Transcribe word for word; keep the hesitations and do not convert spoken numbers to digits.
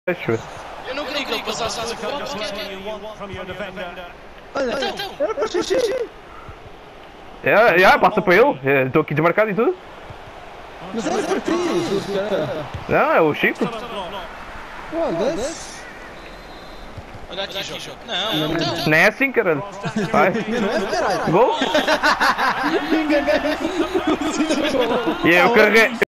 Eu não queria que ele passasse a bola. Olha, Então, era para xixi. É, já, passa para ele. Estou aqui desmarcado e tudo. Mas era para ti, cara. Não, é o Chico. Foda-se. olha aqui, jogo. Não, não, não. Não é assim, caralho. Vai. Não é, caralho. Gol. Ninguém ganha. E eu carreguei.